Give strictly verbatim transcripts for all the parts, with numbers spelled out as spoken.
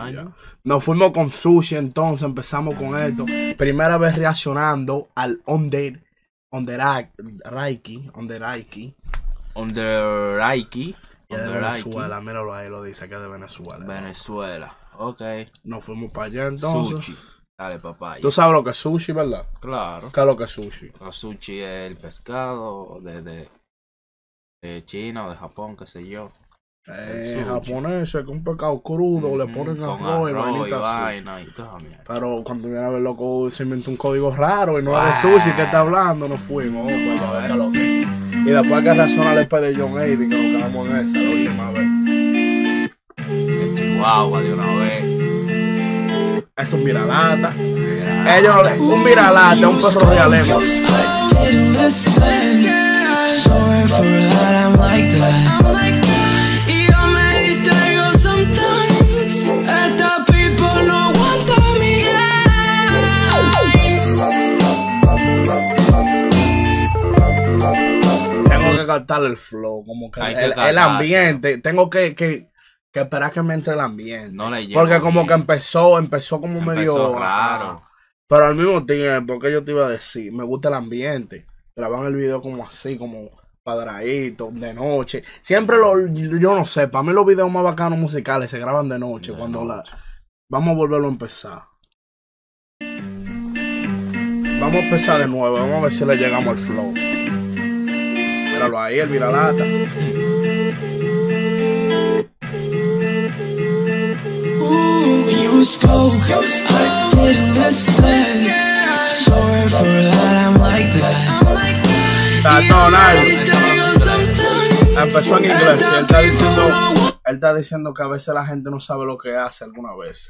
años. Nos fuimos con Sushi, entonces empezamos con esto. Primera vez reaccionando al Under, Underraiki, Underraiki. Underraiki. Y de Venezuela, míralo ahí, lo dice que es de Venezuela. Venezuela, ok. Nos fuimos para allá entonces. Sushi. Dale, papá. Tú sabes lo que es sushi, ¿verdad? Claro. ¿Qué es lo que es sushi? El sushi es el pescado de, de, de China o de Japón, qué sé yo. Eh, japonés, que un pescado crudo, mm-hmm. le ponen arroz y vainita vaina y toda mierda. Pero cuando viene a ver loco, se inventó un código raro y no es de sushi que está hablando, nos fuimos. Oh, pues, a ver, loco. Y después que reacciona el E P de John Aiden, que nos quedamos en esa la última vez. En Chihuahua de una vez. Es un miralata. Ellos, un miralata, un perro realemo. Tengo que captar el flow, como que, el, que el ambiente. Tengo que, que, que esperar que me entre el ambiente. No le Porque como bien. que empezó, empezó como empezó medio raro. Pero al mismo tiempo, que yo te iba a decir, me gusta el ambiente. Graban el video como así, como cuadradito, de noche. Siempre lo, yo no sé, para mí los videos más bacanos musicales se graban de noche. De cuando noche. La, vamos a volverlo a empezar. Vamos a empezar de nuevo, vamos a ver si le llegamos al flow. Míralo ahí, el viralata. You spoke, I didn't listen. Sorry for that, I'm like that. No, no, empezó en inglés y él está diciendo, él está diciendo que a veces la gente no sabe lo que hace alguna vez.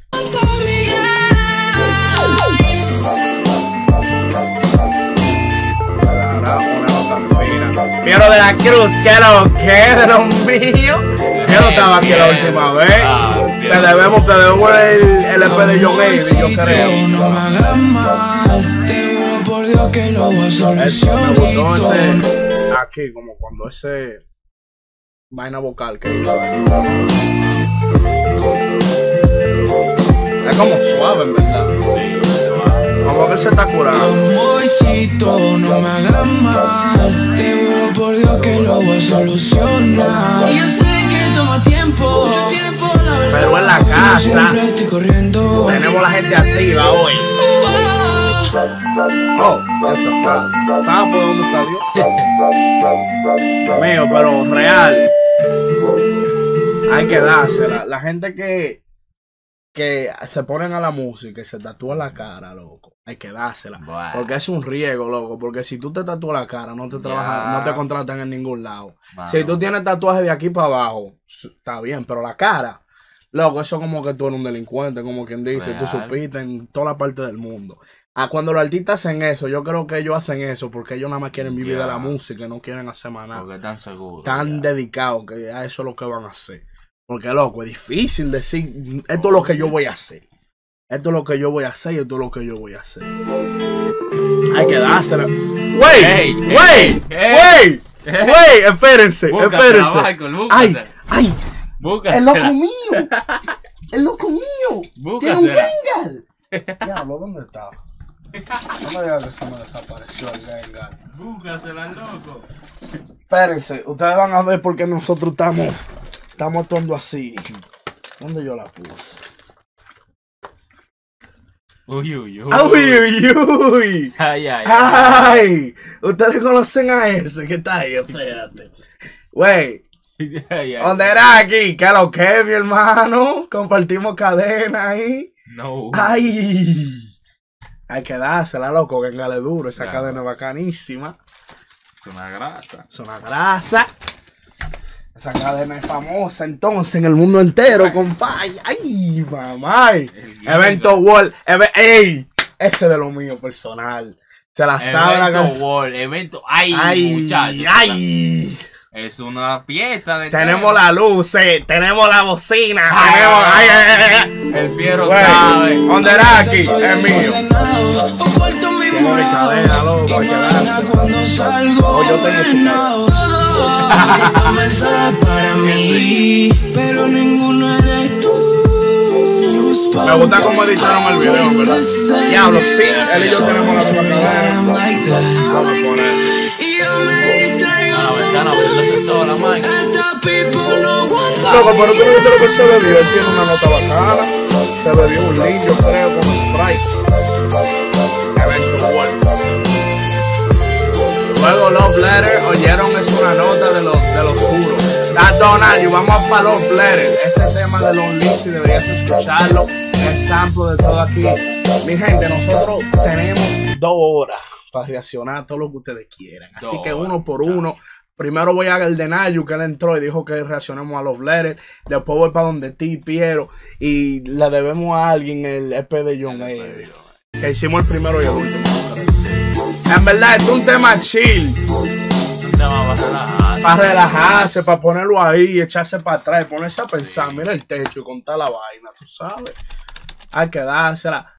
Piero de la Cruz, que lo que de los míos. Yo no estaba aquí la última vez. Ah, te debemos, te debemos el, el E P de John Aiden, yo creo. No me hagas mal, te juro por Dios que lo voy a solucionar. Me gustó ese, aquí, como cuando ese vaina vocal que hizo. Es como suave, en verdad. Como que él se está curando. Amorcito, no me hagas mal, te juro por Dios que lo voy a solucionar. Y yo sé que toma tiempo, mucho tiempo, la verdad. Pero en la casa tenemos la gente activa hoy. Oh, esa frase. ¿Sabes por dónde salió? Mío, pero real. Hay que dársela. La gente que que se ponen a la música y se tatúan la cara, loco, hay que dársela. Bueno. Porque es un riesgo, loco. Porque si tú te tatúas la cara, no te trabajan, no te contratan en ningún lado. Bueno. Si tú tienes tatuajes de aquí para abajo, está bien, pero la cara, loco, eso como que tú eres un delincuente, como quien dice, real. Tú supiste en toda la parte del mundo. Ah, cuando los artistas hacen eso, yo creo que ellos hacen eso porque ellos nada más quieren vivir yeah. de la música y no quieren hacer más nada. Porque están seguros. Están yeah. dedicados que a eso es lo que van a hacer. Porque, loco, es difícil decir, esto es lo que yo voy a hacer. Esto es lo que yo voy a hacer y esto es lo que yo voy a hacer. Hay que dársela. ¡Wey! ¡Wey! ¡Wey! ¡Wey! Espérense, espérense. Michael, ¡ay! ¡Ay! ¡El loco mío! ¡El loco mío! ¡Tiene un Gengar! Diablo, ¿dónde está? No me digas que se me desapareció el Gengar. Búscasela, loco. Espérense, ustedes van a ver por qué nosotros estamos... Estamos actuando así. ¿Dónde yo la puse? Uy, uy, uy. Uy, uy, uy. Ay, ay, ay. Ay. Ustedes conocen a ese que está ahí. Espérate. Güey. ¿Dónde era aquí? ¿Qué lo que, mi hermano? Compartimos cadena ahí. No. Ay. Hay que dársela, loco. Que engale duro. Esa claro. cadena es bacanísima. Es una grasa. Es una grasa. Esa cadena es famosa entonces en el mundo entero, compadre. Ay, mamá. Evento World. Eve ¡Ey! Ese de lo mío personal. Se la sabe la Evento World. Evento. Ay, ay muchachos. Ay. Es una pieza de. Tenemos la luz, eh, tenemos la bocina. Ay, tenemos. Ay, ay, ay, el Piero bueno, sabe. ¿Dónde era aquí? Es mío. Tiene mi cadena, loco. Hay que darse. O yo tengo su para mí, pero ninguno eres tú. Me gusta cómo editaron el video, ¿verdad? Diablo, sí, él y yo tenemos la misma cadera. Vamos a poner. La ventana abriéndose sola, man. Loco, pero tú no viste lo que se bebió. Él tiene una nota bacana. Se bebió un lean, yo creo, con Sprite. Evento bueno. Luego Love Letter, oyeron, es una nota de los, de los puros. That's Donald, y vamos para Love Letter. Ese tema de Long Lizzy deberías escucharlo. El sample de todo aquí. Mi gente, nosotros tenemos dos horas para reaccionar a todo lo que ustedes quieran. Así Dos que uno horas, por muchachos. uno. Primero voy a el de Nayu, que él entró y dijo que reaccionemos a Love Letter. Después voy para donde ti, Piero. Y le debemos a alguien el E P de John Abe. Que hicimos el primero y el último. En verdad, es un tema chill. Un tema para relajar. Para relajarse, para ponerlo ahí, echarse para atrás, ponerse a pensar. Mira el techo y contar la vaina, tú sabes. Hay que dársela.